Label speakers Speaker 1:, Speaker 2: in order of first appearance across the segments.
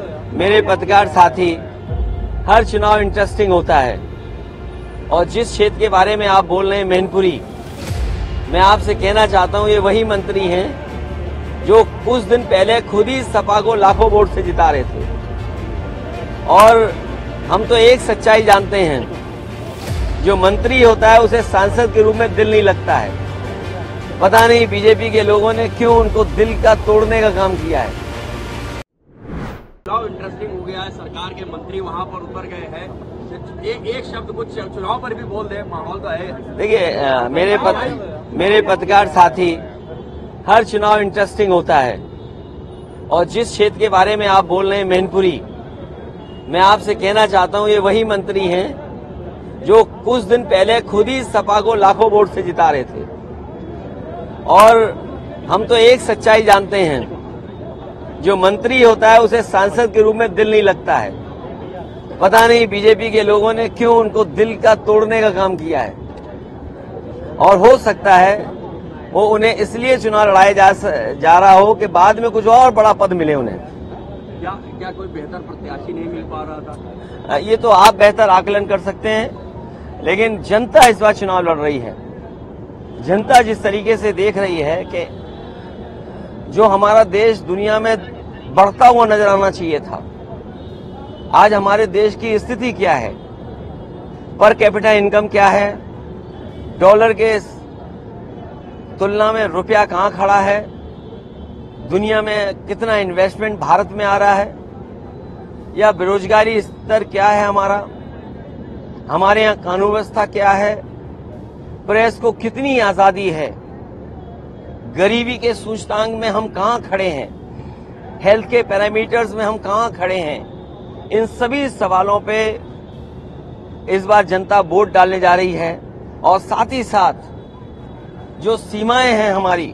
Speaker 1: मेरे पत्रकार साथी, हर चुनाव इंटरेस्टिंग होता है और जिस क्षेत्र के बारे में आप बोल रहे हैं मैनपुरी, मैं आपसे कहना चाहता हूं ये वही मंत्री हैं जो कुछ दिन पहले खुद ही सपा को लाखों वोट से जिता रहे थे। और हम तो एक सच्चाई जानते हैं, जो मंत्री होता है उसे सांसद के रूप में दिल नहीं लगता है। पता नहीं बीजेपी के लोगों ने क्यों उनको दिल का तोड़ने का काम किया है।
Speaker 2: चुनाव इंटरेस्टिंग हो गया है, सरकार के मंत्री वहां पर उतर गए हैं, एक शब्द कुछ चुनाव पर भी बोल दे, माहौल तो है।
Speaker 1: देखिए मेरे पत्रकार साथी, हर चुनाव इंटरेस्टिंग होता है और जिस क्षेत्र के बारे में आप बोल रहे हैं मैनपुरी, मैं आपसे कहना चाहता हूं ये वही मंत्री हैं जो कुछ दिन पहले खुद ही सपा को लाखों वोट से जिता रहे थे। और हम तो एक सच्चाई जानते हैं, जो मंत्री होता है उसे सांसद के रूप में दिल नहीं लगता है। पता नहीं बीजेपी के लोगों ने क्यों उनको दिल का तोड़ने का काम किया है। और हो सकता है वो उन्हें इसलिए चुनाव लड़ाया जा रहा हो कि बाद में कुछ और बड़ा पद मिले उन्हें।
Speaker 2: क्या कोई बेहतर प्रत्याशी नहीं मिल पा रहा था?
Speaker 1: ये तो आप बेहतर आकलन कर सकते हैं, लेकिन जनता इस बार चुनाव लड़ रही है। जनता जिस तरीके से देख रही है कि जो हमारा देश दुनिया में बढ़ता हुआ नजर आना चाहिए था, आज हमारे देश की स्थिति क्या है, पर कैपिटा इनकम क्या है, डॉलर के तुलना में रुपया कहां खड़ा है, दुनिया में कितना इन्वेस्टमेंट भारत में आ रहा है, या बेरोजगारी स्तर क्या है हमारे यहाँ कानून व्यवस्था क्या है, प्रेस को कितनी आजादी है, गरीबी के सूचकांक में हम कहां खड़े हैं, हेल्थ के पैरामीटर्स में हम कहां खड़े हैं। इन सभी सवालों पे इस बार जनता वोट डालने जा रही है। और साथ ही साथ जो सीमाएं हैं हमारी,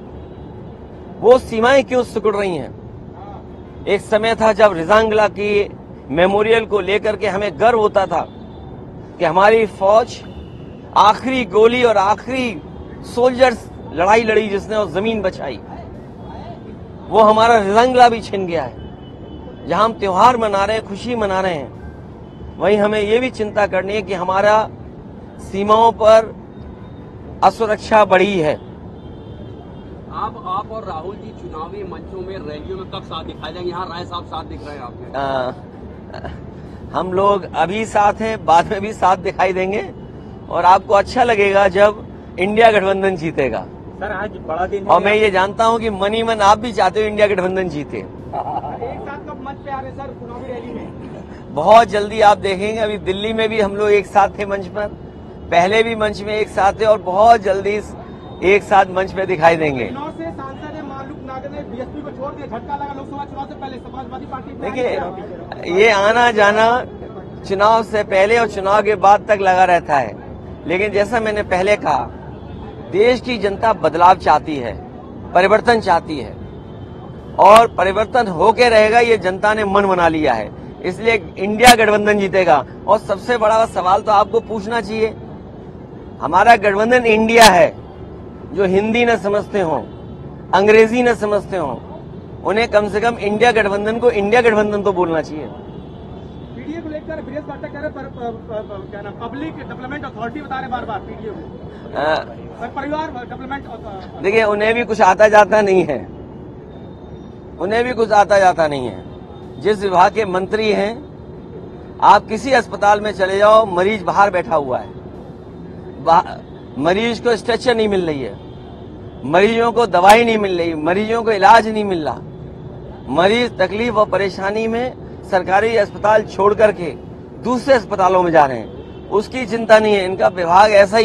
Speaker 1: वो सीमाएं क्यों सिकुड़ रही हैं। एक समय था जब रिजांगला की मेमोरियल को लेकर के हमें गर्व होता था कि हमारी फौज आखिरी गोली और आखिरी सोल्जर्स लड़ाई लड़ी जिसने और जमीन बचाई। वो हमारा रिजांगला भी छिन गया है। जहां हम त्योहार मना रहे हैं, खुशी मना रहे हैं, वहीं हमें ये भी चिंता करनी है कि हमारा सीमाओं पर असुरक्षा बढ़ी है।
Speaker 2: आप और राहुल जी चुनावी मंचों में, रैलियों में कब साथ दिखाई देंगे? यहाँ राय साहब साथ दिख रहे हैं आपके।
Speaker 1: हम लोग अभी साथ हैं, बाद में भी साथ दिखाई देंगे और आपको अच्छा लगेगा जब इंडिया गठबंधन जीतेगा।
Speaker 2: सर आज बड़ा दिन है
Speaker 1: और मैं ये जानता हूं कि मन ही मन आप भी चाहते हो इंडिया गठबंधन जीते।
Speaker 2: एक साथ कब मंच पे आ रहे हैं सर चुनावी रैली में?
Speaker 1: बहुत जल्दी आप देखेंगे। अभी दिल्ली में भी हम लोग एक साथ थे मंच पर, पहले भी मंच में एक साथ थे और बहुत जल्दी एक साथ मंच पे दिखाई देंगे।
Speaker 2: सांसद मालूक नागर ने बीएसपी को छोड़ दिया, झटका लगा लोकसभा चुनाव से पहले समाजवादी पार्टी।
Speaker 1: देखिए ये आना जाना चुनाव से पहले और चुनाव के बाद तक लगा रहता है, लेकिन जैसा मैंने पहले कहा, देश की जनता बदलाव चाहती है, परिवर्तन चाहती है और परिवर्तन होके रहेगा, ये जनता ने मन बना लिया है। इसलिए इंडिया गठबंधन जीतेगा। और सबसे बड़ा सवाल तो आपको पूछना चाहिए, हमारा गठबंधन इंडिया है। जो हिंदी न समझते हो, अंग्रेजी न समझते हो, उन्हें कम से कम इंडिया गठबंधन को इंडिया गठबंधन तो बोलना चाहिए।
Speaker 2: पीडीए को लेकर बृहस्पति पाठक कह रहे क्या नाम, पब्लिक डेवलपमेंट अथॉरिटी बता रहे बार पीडीए को, परिवार डेवलपमेंट। देखिए उन्हें भी कुछ आता जाता नहीं है, उन्हें भी कुछ आता जाता नहीं है। जिस विभाग के मंत्री हैं, आप किसी अस्पताल में चले जाओ, मरीज बाहर बैठा हुआ है, मरीज को स्ट्रेचर नहीं मिल रही है, मरीजों को दवाई नहीं मिल रही, मरीजों को इलाज नहीं मिल रहा। मरीज तकलीफ और परेशानी में सरकारी अस्पताल छोड़ करके दूसरे अस्पतालों में जा रहे हैं, उसकी चिंता नहीं है। इनका विभाग ऐसा ही